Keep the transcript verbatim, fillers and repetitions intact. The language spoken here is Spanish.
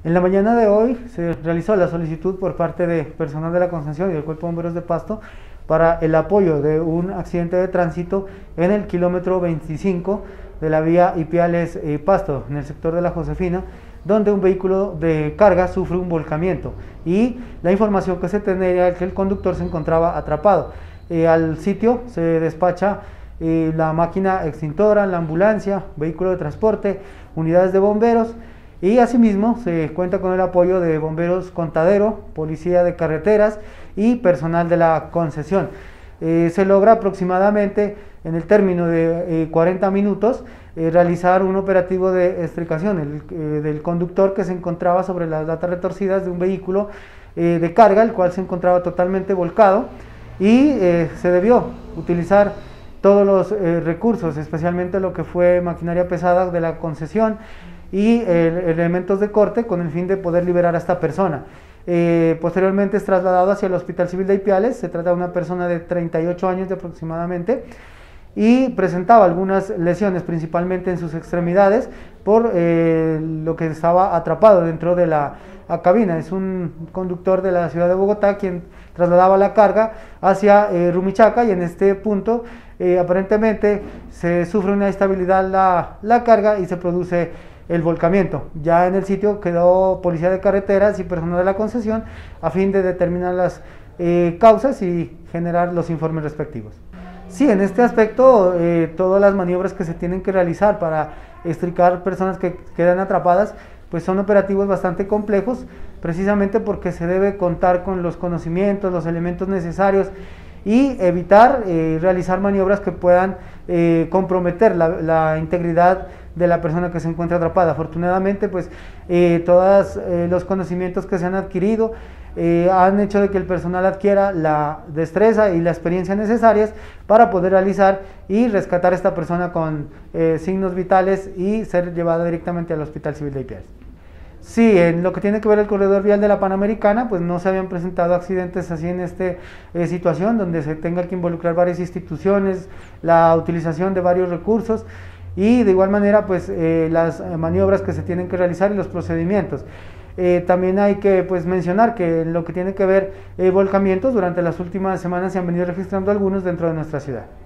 En la mañana de hoy se realizó la solicitud por parte de personal de la Concentración y del Cuerpo de Bomberos de Pasto para el apoyo de un accidente de tránsito en el kilómetro veinticinco de la vía Ipiales eh, Pasto, en el sector de la Josefina, donde un vehículo de carga sufre un volcamiento y la información que se tenía es que el conductor se encontraba atrapado. Eh, al sitio se despacha eh, la máquina extintora, la ambulancia, vehículo de transporte, unidades de bomberos, y asimismo se cuenta con el apoyo de bomberos Contadero, policía de carreteras y personal de la concesión. Eh, se logra aproximadamente en el término de eh, cuarenta minutos eh, realizar un operativo de extricación el, eh, del conductor que se encontraba sobre las latas retorcidas de un vehículo eh, de carga, el cual se encontraba totalmente volcado, y eh, se debió utilizar todos los eh, recursos, especialmente lo que fue maquinaria pesada de la concesión y eh, elementos de corte con el fin de poder liberar a esta persona. Eh, posteriormente es trasladado hacia el Hospital Civil de Ipiales. Se trata de una persona de treinta y ocho años de aproximadamente y presentaba algunas lesiones principalmente en sus extremidades por eh, lo que estaba atrapado dentro de la cabina. Es un conductor de la ciudad de Bogotá quien trasladaba la carga hacia eh, Rumichaca, y en este punto eh, aparentemente se sufre una inestabilidad la, la carga y se produce el volcamiento. Ya en el sitio quedó policía de carreteras y personal de la concesión a fin de determinar las eh, causas y generar los informes respectivos. Sí, en este aspecto eh, todas las maniobras que se tienen que realizar para extricar personas que quedan atrapadas pues son operativos bastante complejos, precisamente porque se debe contar con los conocimientos, los elementos necesarios y evitar eh, realizar maniobras que puedan eh, comprometer la, la integridad de la persona que se encuentra atrapada. Afortunadamente, pues eh, todos eh, los conocimientos que se han adquirido eh, han hecho de que el personal adquiera la destreza y la experiencia necesarias para poder realizar y rescatar a esta persona con eh, signos vitales y ser llevada directamente al Hospital Civil de Ipiales. Sí, en lo que tiene que ver el corredor vial de la Panamericana, pues no se habían presentado accidentes así en esta eh, situación, donde se tenga que involucrar varias instituciones, la utilización de varios recursos y de igual manera pues eh, las maniobras que se tienen que realizar y los procedimientos. Eh, también hay que pues mencionar que en lo que tiene que ver eh, volcamientos, durante las últimas semanas se han venido registrando algunos dentro de nuestra ciudad.